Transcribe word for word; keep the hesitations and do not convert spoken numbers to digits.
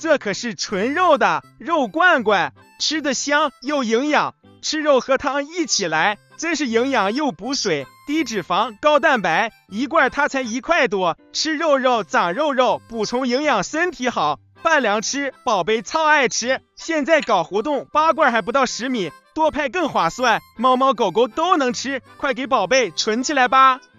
这可是纯肉的肉罐罐，吃得香又营养，吃肉喝汤一起来，真是营养又补水，低脂肪高蛋白，一罐它才一块多，吃肉肉长肉肉，补充营养身体好，拌凉吃，宝贝超爱吃。现在搞活动，八罐还不到十米，多拍更划算，猫猫狗狗都能吃，快给宝贝存起来吧。